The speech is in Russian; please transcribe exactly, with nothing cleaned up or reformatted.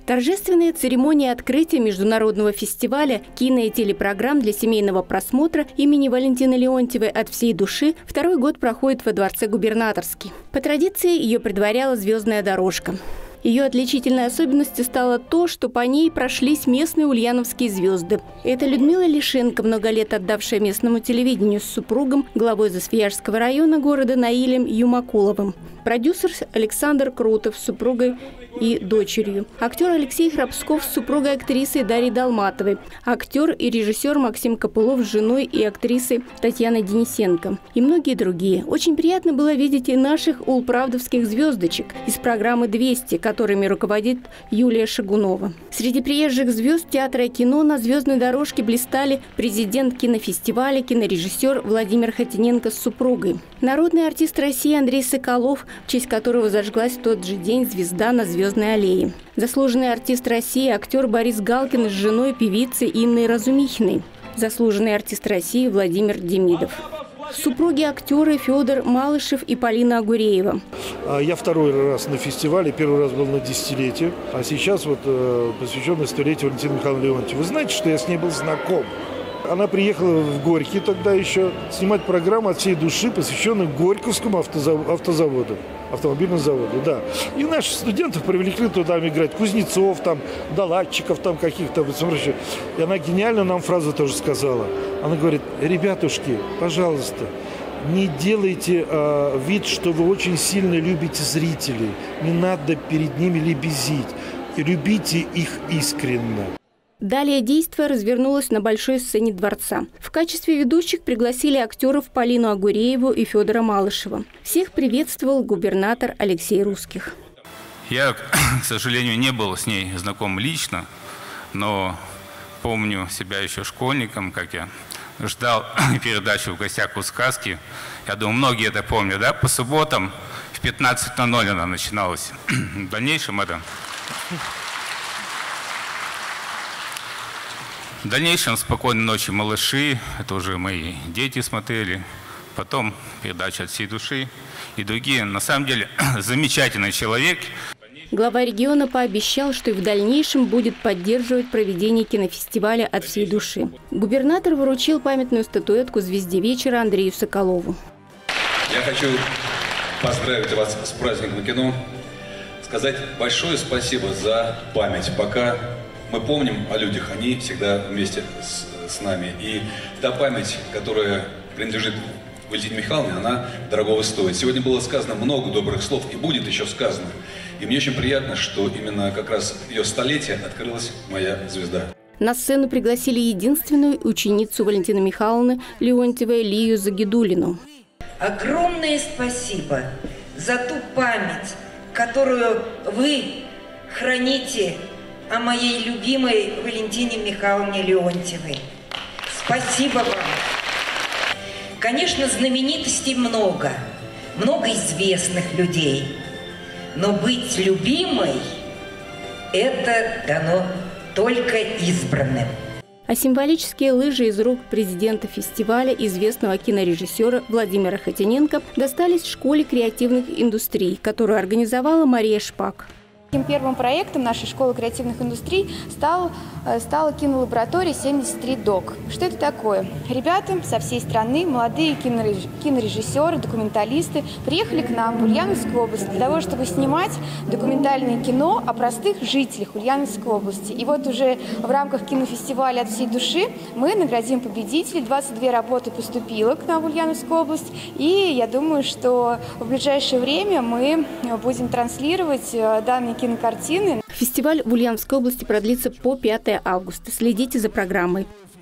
Торжественная церемония открытия международного фестиваля кино и телепрограмм для семейного просмотра имени Валентины Леонтьевой «От всей души» второй год проходит во Дворце Губернаторский. По традиции ее предваряла звездная дорожка. Ее отличительной особенностью стало то, что по ней прошлись местные ульяновские звезды. Это Людмила Лишенко, много лет отдавшая местному телевидению с супругом, главой Засвияжского района города Наилем Юмакуловым. Продюсер Александр Крутов с супругой и дочерью. Актер Алексей Храбсков с супругой актрисой Дарьей Долматовой. Актер и режиссер Максим Копылов с женой и актрисой Татьяной Денисенко. И многие другие. Очень приятно было видеть и наших улправдовских звездочек из программы «двести», которыми руководит Юлия Шагунова. Среди приезжих звезд театра и кино на звездной дорожке блистали президент кинофестиваля, кинорежиссер Владимир Хотиненко с супругой. Народный артист России Андрей Соколов, в честь которого зажглась в тот же день звезда на Звездной аллее. Заслуженный артист России, актер Борис Галкин с женой певицы Инной Разумихиной. Заслуженный артист России Владимир Демидов. Супруги актеры Федор Малышев и Полина Агуреева. Я второй раз на фестивале, первый раз был на десятилетие, а сейчас вот посвященный столетию Валентины Михайловны Леонтьевой. Вы знаете, что я с ней был знаком? Она приехала в Горький тогда еще снимать программу «От всей души», посвященную Горьковскому автозаводу, автомобильному заводу, да. И наших студентов привлекли туда играть, Кузнецов, там, Доладчиков, там каких-то. И она гениально нам фразу тоже сказала. Она говорит: ребятушки, пожалуйста, не делайте э, вид, что вы очень сильно любите зрителей. Не надо перед ними лебезить. Любите их искренне. Далее действо развернулось на большой сцене дворца. В качестве ведущих пригласили актеров Полину Агурееву и Федора Малышева. Всех приветствовал губернатор Алексей Русских. Я, к сожалению, не был с ней знаком лично, но помню себя еще школьником, как я ждал передачу «В гостях у сказки». Я думаю, многие это помнят, да? По субботам в пятнадцать ноль ноль она начиналась. В дальнейшем это... В дальнейшем «Спокойной ночи, малыши», это уже мои дети смотрели, потом передача «От всей души» и другие. На самом деле, замечательный человек. Глава региона пообещал, что и в дальнейшем будет поддерживать проведение кинофестиваля «От всей души». Губернатор вручил памятную статуэтку звезде вечера Андрею Соколову. Я хочу поздравить вас с праздником кино, сказать большое спасибо за память. Пока мы помним о людях, они всегда вместе с, с нами. И та память, которая принадлежит Валентине Михайловне, она дорогого стоит. Сегодня было сказано много добрых слов, и будет еще сказано. И мне очень приятно, что именно как раз в ее столетие открылась моя звезда. На сцену пригласили единственную ученицу Валентины Михайловны Леонтьевой Лию Загидулину. Огромное спасибо за ту память, которую вы храните о моей любимой Валентине Михайловне Леонтьевой. Спасибо вам. Конечно, знаменитостей много, много известных людей, но быть любимой – это дано только избранным. А символические лыжи из рук президента фестиваля, известного кинорежиссера Владимира Хотиненко, достались школе креативных индустрий, которую организовала Мария Шпак. Первым проектом нашей школы креативных индустрий стал, стала кинолаборатория семьдесят три док. Что это такое? Ребята со всей страны, молодые кинорежиссеры, документалисты, приехали к нам в Ульяновскую область для того, чтобы снимать документальное кино о простых жителях Ульяновской области. И вот уже в рамках кинофестиваля «От всей души» мы наградим победителей. двадцать две работы поступило к нам в Ульяновскую область. И я думаю, что в ближайшее время мы будем транслировать данные кинокартины. Фестиваль в Ульяновской области продлится по пятое августа. Следите за программой.